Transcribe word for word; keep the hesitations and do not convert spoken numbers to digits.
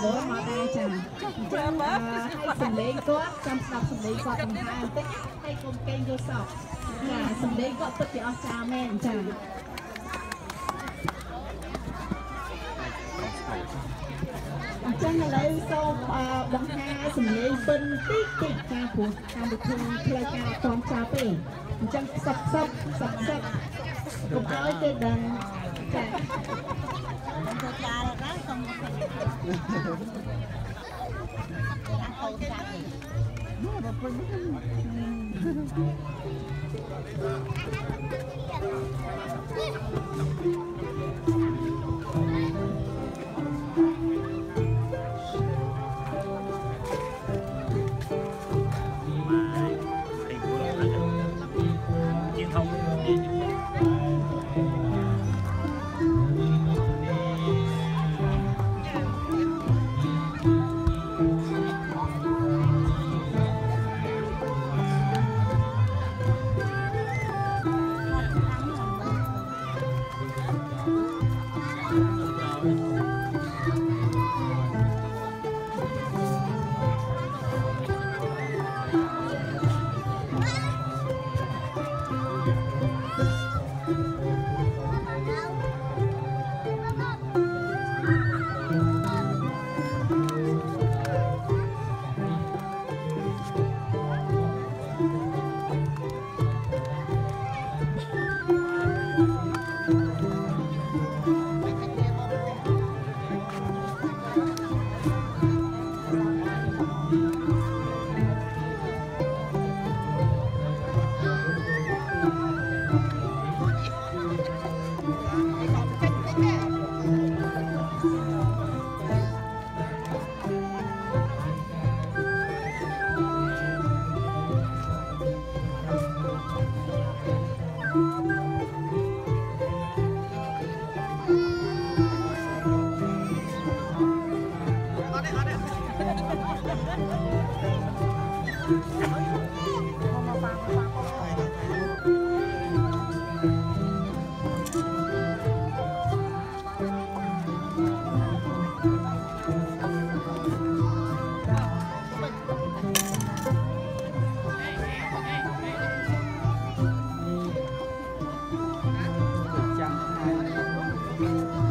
bố mà đây chả chẳng hay sầm lấy có trong đọc sầm lấy có tầm hai tích hay cùng kênh vô sọc là sầm lấy có tất cả cha mẹ chả chẳng là lấy sau bằng hai sầm lấy bên tích tích ca của ca được thương theo ca con cha bể chẳng sập sập sập sập cũng nói cái đằng chả tôi cha là đó không không cha Hãy subscribe cho kênh Ghiền Mì Gõ để không bỏ lỡ những video hấp dẫn.